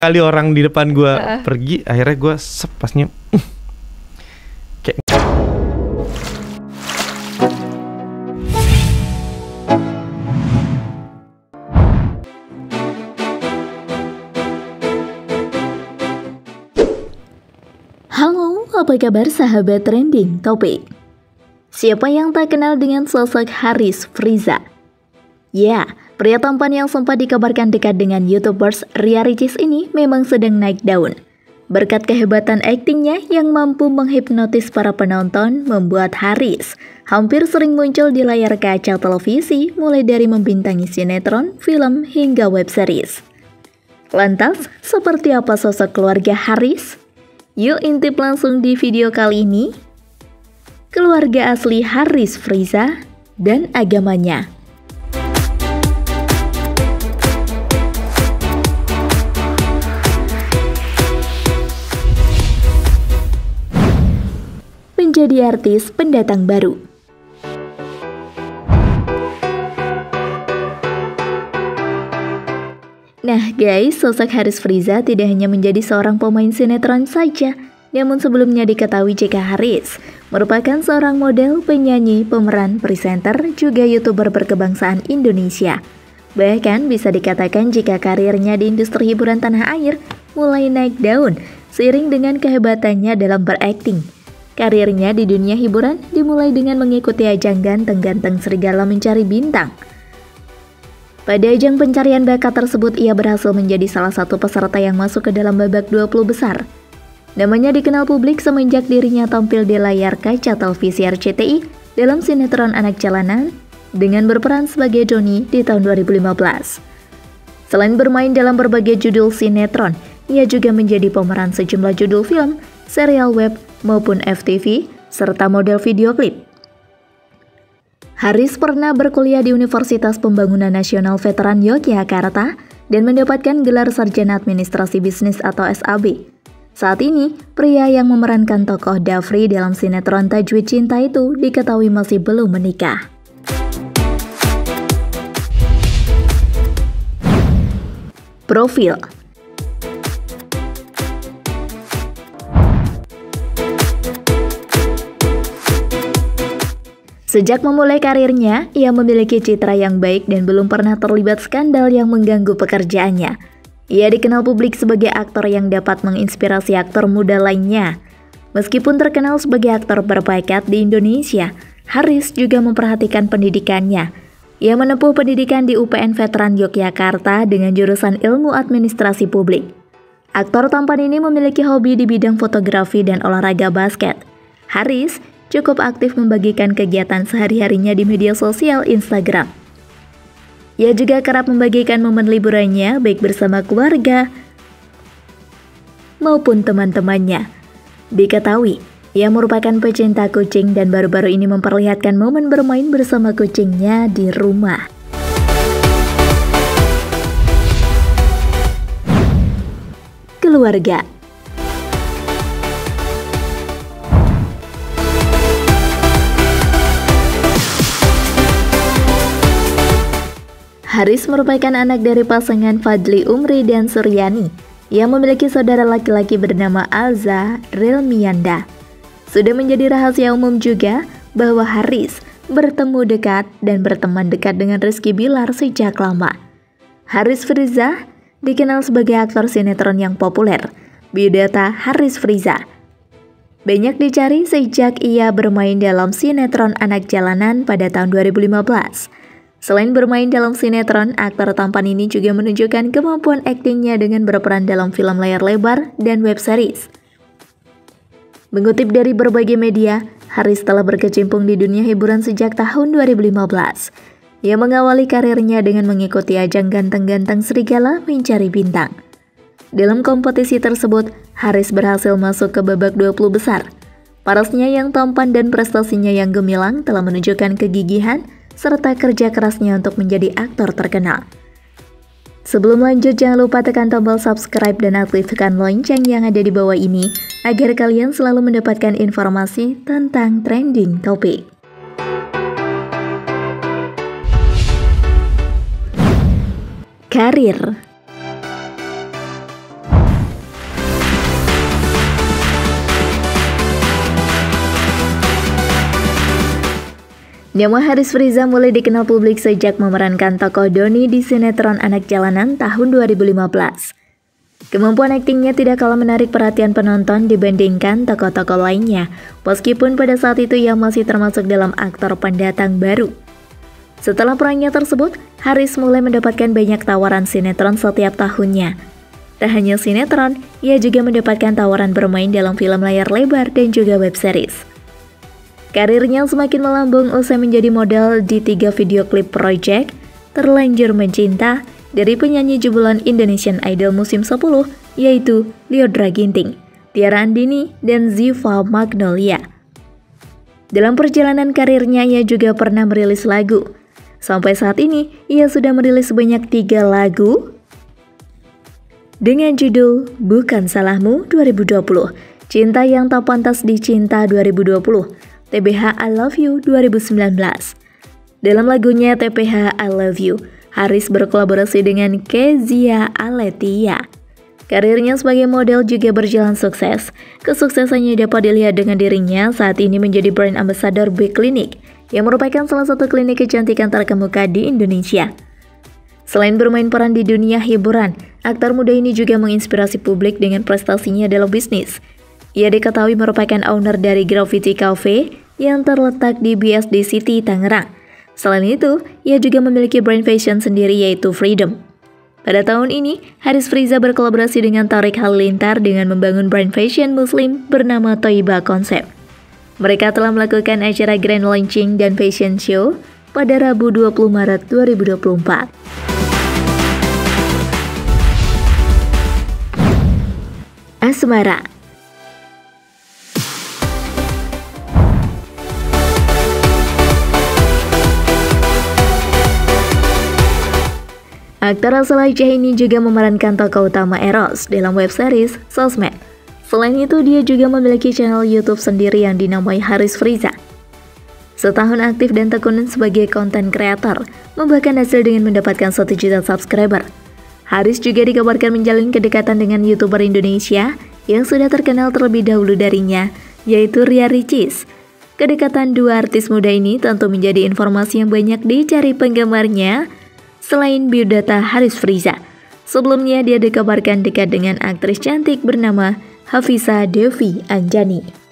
kali orang di depan gue pergi, akhirnya gue sepasnya kayak Halo, apa kabar sahabat trending topik? Siapa yang tak kenal dengan sosok Haris Friza? Ya, pria tampan yang sempat dikabarkan dekat dengan YouTubers Ria Ricis ini memang sedang naik daun. Berkat kehebatan aktingnya yang mampu menghipnotis para penonton, membuat Haris hampir sering muncul di layar kaca televisi, mulai dari membintangi sinetron, film, hingga web series. Lantas, seperti apa sosok keluarga Haris? Yuk intip langsung di video kali ini. Keluarga asli Haris Friza dan agamanya. Menjadi artis pendatang baru. Nah guys, sosok Haris Friza tidak hanya menjadi seorang pemain sinetron saja, namun sebelumnya diketahui jika Haris merupakan seorang model, penyanyi, pemeran, presenter, juga YouTuber berkebangsaan Indonesia. Bahkan bisa dikatakan jika karirnya di industri hiburan tanah air mulai naik daun seiring dengan kehebatannya dalam berakting. Karirnya di dunia hiburan dimulai dengan mengikuti ajang Ganteng-Ganteng Serigala Mencari Bintang. Pada ajang pencarian bakat tersebut, ia berhasil menjadi salah satu peserta yang masuk ke dalam babak 20 besar. Namanya dikenal publik semenjak dirinya tampil di layar kaca televisi RCTI dalam sinetron Anak Jalanan dengan berperan sebagai Doni di tahun 2015. Selain bermain dalam berbagai judul sinetron, ia juga menjadi pemeran sejumlah judul film, serial web, maupun FTV, serta model video klip. Haris pernah berkuliah di Universitas Pembangunan Nasional Veteran Yogyakarta dan mendapatkan gelar Sarjana Administrasi Bisnis atau SAB. Saat ini, pria yang memerankan tokoh Dafri dalam sinetron Tajwid Cinta itu diketahui masih belum menikah. Profil. Sejak memulai karirnya, ia memiliki citra yang baik dan belum pernah terlibat skandal yang mengganggu pekerjaannya. Ia dikenal publik sebagai aktor yang dapat menginspirasi aktor muda lainnya. Meskipun terkenal sebagai aktor berbakat di Indonesia, Haris juga memperhatikan pendidikannya. Ia menempuh pendidikan di UPN Veteran Yogyakarta dengan jurusan Ilmu Administrasi Publik. Aktor tampan ini memiliki hobi di bidang fotografi dan olahraga basket. Haris cukup aktif membagikan kegiatan sehari-harinya di media sosial Instagram. Ia juga kerap membagikan momen liburannya baik bersama keluarga maupun teman-temannya. Diketahui, ia merupakan pecinta kucing dan baru-baru ini memperlihatkan momen bermain bersama kucingnya di rumah. Keluarga. Haris merupakan anak dari pasangan Fadli Umri dan Suryani. Ia memiliki saudara laki-laki bernama Alza Rilmianda. Sudah menjadi rahasia umum juga bahwa Haris bertemu dekat dan berteman dekat dengan Rizky Bilar sejak lama. Haris Friza dikenal sebagai aktor sinetron yang populer. Biodata Haris Friza banyak dicari sejak ia bermain dalam sinetron Anak Jalanan pada tahun 2015. Selain bermain dalam sinetron, aktor tampan ini juga menunjukkan kemampuan aktingnya dengan berperan dalam film layar lebar dan web series. Mengutip dari berbagai media, Haris telah berkecimpung di dunia hiburan sejak tahun 2015. Ia mengawali karirnya dengan mengikuti ajang Ganteng-Ganteng Serigala Mencari Bintang. Dalam kompetisi tersebut, Haris berhasil masuk ke babak 20 besar. Parasnya yang tampan dan prestasinya yang gemilang telah menunjukkan kegigihan serta kerja kerasnya untuk menjadi aktor terkenal. Sebelum lanjut, jangan lupa tekan tombol subscribe dan aktifkan lonceng yang ada di bawah ini agar kalian selalu mendapatkan informasi tentang trending topik. Karir. Nama Haris Friza mulai dikenal publik sejak memerankan tokoh Doni di sinetron Anak Jalanan tahun 2015. Kemampuan aktingnya tidak kalah menarik perhatian penonton dibandingkan tokoh-tokoh lainnya, meskipun pada saat itu ia masih termasuk dalam aktor pendatang baru. Setelah perannya tersebut, Haris mulai mendapatkan banyak tawaran sinetron setiap tahunnya. Tak hanya sinetron, ia juga mendapatkan tawaran bermain dalam film layar lebar dan juga web series. Karirnya semakin melambung usai menjadi model di 3 video klip project Terlanjur Mencinta dari penyanyi jebolan Indonesian Idol musim 10, yaitu Lyodra Ginting, Tiara Andini, dan Ziva Magnolia. Dalam perjalanan karirnya, ia juga pernah merilis lagu. Sampai saat ini, ia sudah merilis sebanyak 3 lagu dengan judul Bukan Salahmu 2020, Cinta Yang Tak Pantas Dicinta 2020, TBH I Love You 2019. Dalam lagunya TPH I Love You, Haris berkolaborasi dengan Kezia Aletia. Karirnya sebagai model juga berjalan sukses. Kesuksesannya dapat dilihat dengan dirinya saat ini menjadi brand ambassador B Clinic, yang merupakan salah satu klinik kecantikan terkemuka di Indonesia. Selain bermain peran di dunia hiburan, aktor muda ini juga menginspirasi publik dengan prestasinya dalam bisnis. Ia diketahui merupakan owner dari Graffiti Cafe yang terletak di BSD City, Tangerang. Selain itu, ia juga memiliki brand fashion sendiri yaitu Freedom. Pada tahun ini, Haris Friza berkolaborasi dengan Tariq Halilintar dengan membangun brand fashion muslim bernama Toiba Concept. Mereka telah melakukan acara grand launching dan fashion show pada Rabu 20 Maret 2024. Asmara. Aktor asal Aceh ini juga memerankan tokoh utama Eros dalam web series Sosmed. Selain itu, dia juga memiliki channel YouTube sendiri yang dinamai Haris Friza. Setahun aktif dan tekun sebagai konten kreator, membuahkan hasil dengan mendapatkan 1 juta subscriber. Haris juga dikabarkan menjalin kedekatan dengan YouTuber Indonesia yang sudah terkenal terlebih dahulu darinya, yaitu Ria Ricis. Kedekatan dua artis muda ini tentu menjadi informasi yang banyak dicari penggemarnya. Selain biodata Haris Friza, sebelumnya dia dikabarkan dekat dengan aktris cantik bernama Hafiza Devi Anjani.